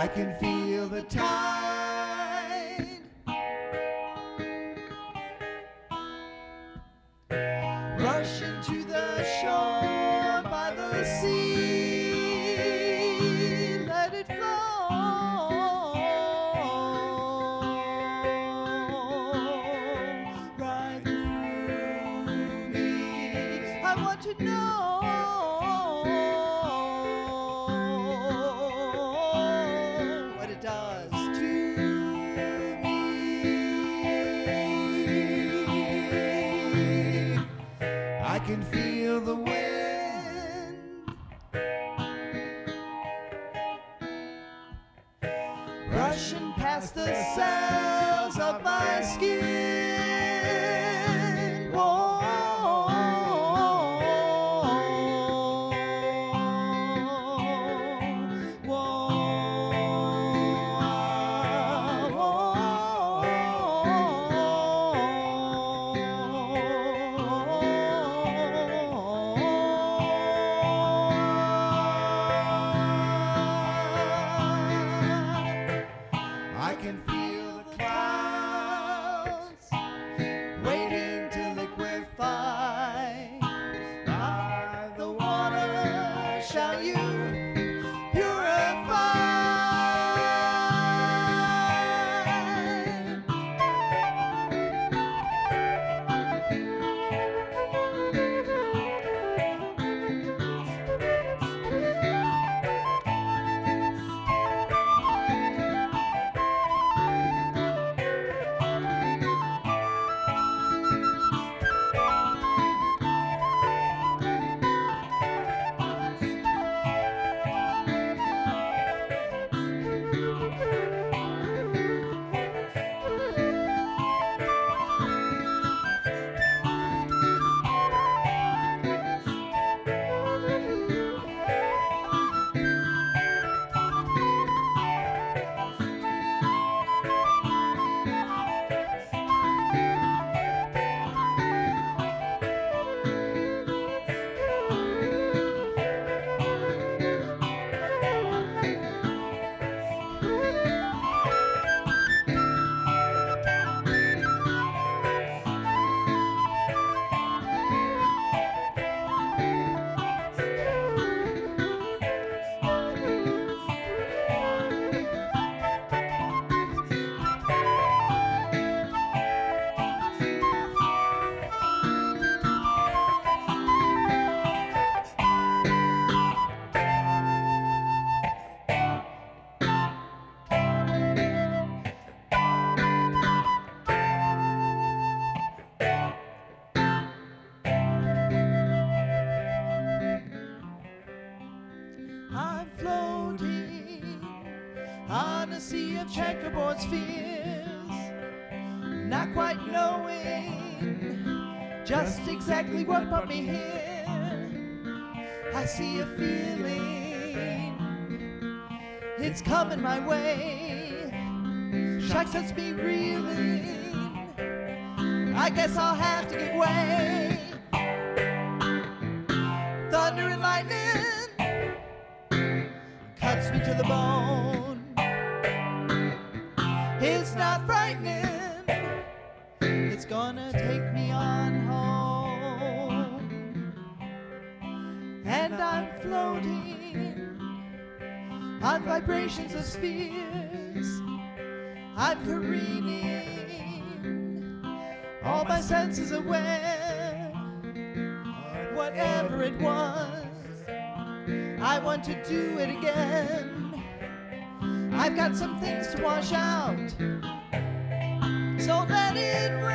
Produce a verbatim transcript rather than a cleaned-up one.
I can feel the tide rushing to the shore by the sea. Let it flow right through me. I want to know what it does to me. I can feel the wind rushing past the cells of my skin. Whoa. I can feel the clouds waiting to liquefy. By the water shall you purify. I'm floating on a sea of checkerboard spheres, not quite knowing just exactly what brought me here. I see a feeling, it's coming my way. Shock sets me reeling, I guess I'll have to give way. Thunder and lightning cuts me to the bone. It's not frightening, it's gonna take me on home. And I'm floating on vibrations of spheres. I'm careening, all my senses aware. Whatever it was, I want to do it again. I've got some things to wash out, so let it rain.